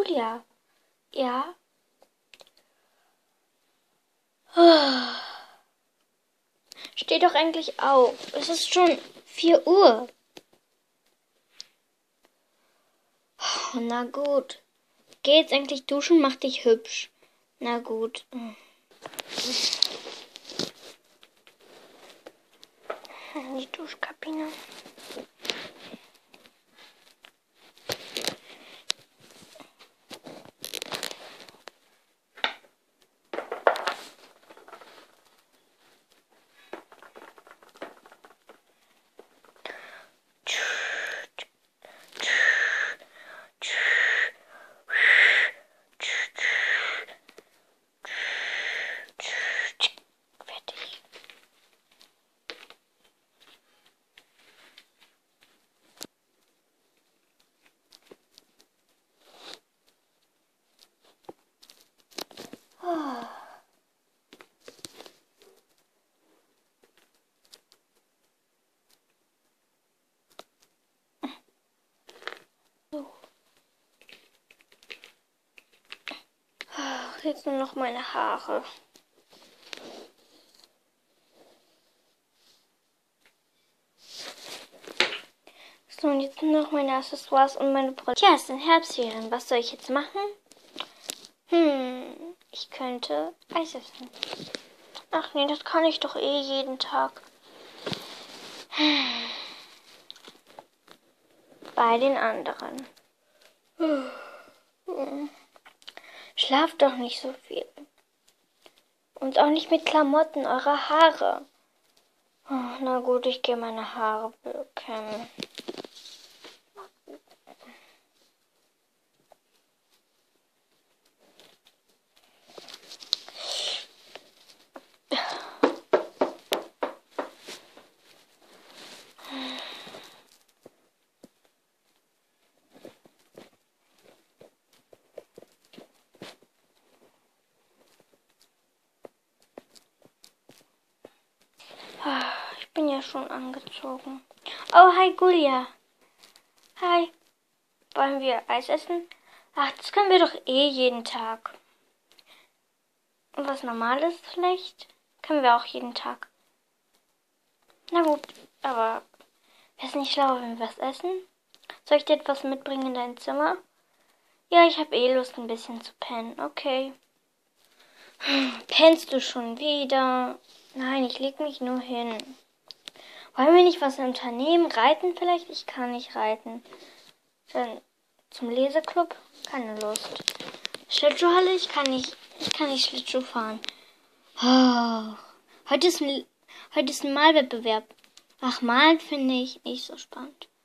Julia. Ja? Oh. Steh doch endlich auf. Es ist schon 4 Uhr. Oh, na gut. Geh jetzt endlich duschen, mach dich hübsch. Na gut. In die Duschkabine. Fertig. Oh. So. Ach, jetzt nur noch meine Haare. So, und jetzt nur noch meine Accessoires und meine Brille. Tja, es ist ein Herbstferien. Was soll ich jetzt machen? Ich könnte Eis essen. Ach nee, das kann ich doch eh jeden Tag. Bei den anderen. Schlaft doch nicht so viel. Und auch nicht mit Klamotten, eure Haare. Oh, na gut, ich gehe meine Haare kämmen. Ich bin ja schon angezogen. Oh, hi Julia. Hi. Wollen wir Eis essen? Ach, das können wir doch eh jeden Tag. Und was Normales vielleicht? Können wir auch jeden Tag. Na gut, aber wäre es nicht schlauer, wenn wir was essen? Soll ich dir etwas mitbringen in dein Zimmer? Ja, ich habe eh Lust, ein bisschen zu pennen. Okay. Pennst du schon wieder? Nein, ich leg mich nur hin. Wollen wir nicht was unternehmen? Reiten vielleicht? Ich kann nicht reiten. Dann zum Leseclub? Keine Lust. Schlittschuhhalle? Ich kann nicht Schlittschuh fahren. Oh, heute ist ein Malwettbewerb. Ach, malen finde ich nicht so spannend.